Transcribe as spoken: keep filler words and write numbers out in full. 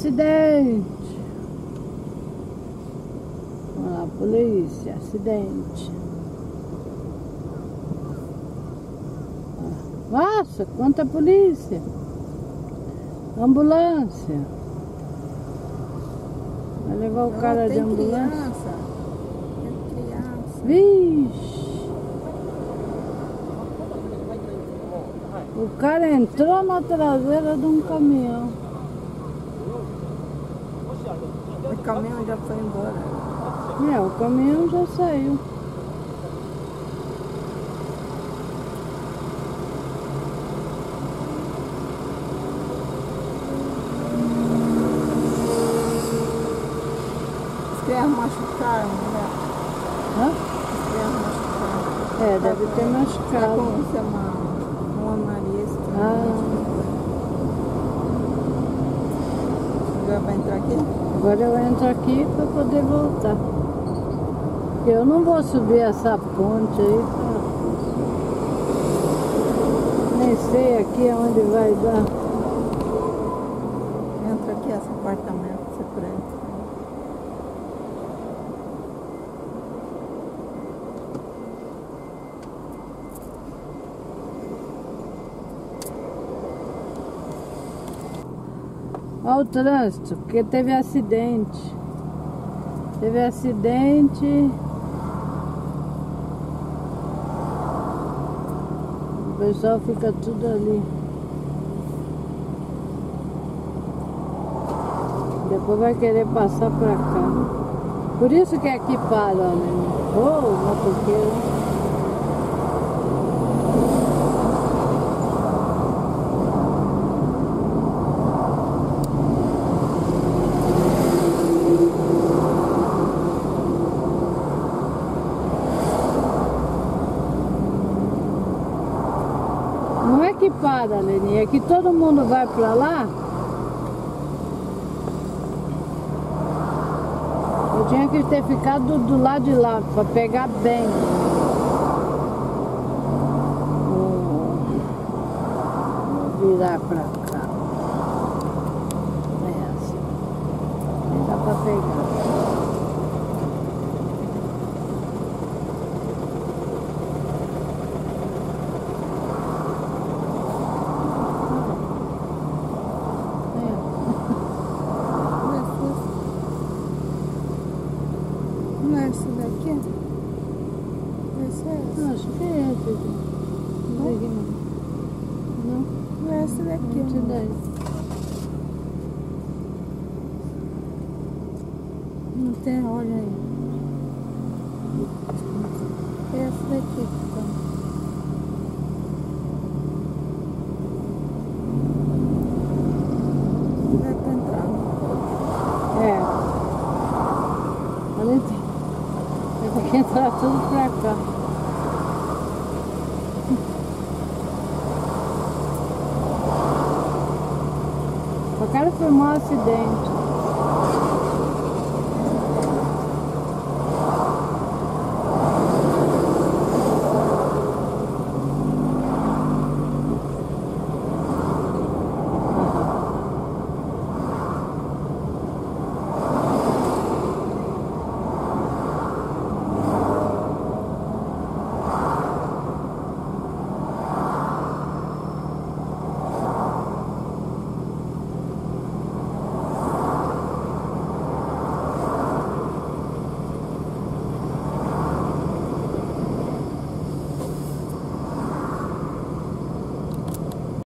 acidente. Olha lá, polícia, acidente. Nossa, quanta polícia. Ambulância. Vai levar o cara de ambulância. Criança. Tem criança. Vixe. O cara entrou na traseira de um caminhão. O caminhão já foi embora. É, o caminhão já saiu. As crianças machucaram, né? Hã? As crianças machucaram. É, deve ter Tá machucado. com isso é uma, uma marista. Ah, Agora vai entrar aqui? agora eu entro aqui para poder voltar. Eu não vou subir essa ponte aí. Pra... Nem sei aqui aonde vai dar. Entra aqui, esse apartamento, você por aí. Olha o trânsito, porque teve acidente. Teve acidente. O pessoal fica tudo ali. Depois vai querer passar pra cá. Por isso que aqui para, né? Ô, motoqueiro. Não é que para, Leni, é que todo mundo vai pra lá. Eu tinha que ter ficado do lado de lá, pra pegar bem. Vou virar pra cá. É assim. Aí dá pra pegar. Não é esse daqui? Esse é esse? Acho que é esse aqui. Não é aqui não. Não? Não é esse daqui. Esse não. daí. Não tem, olha aí. É esse daqui. Então. Vai pra entrar. É. Ali tem. Tem que entrar tudo pra cá. O cara filmou um acidente.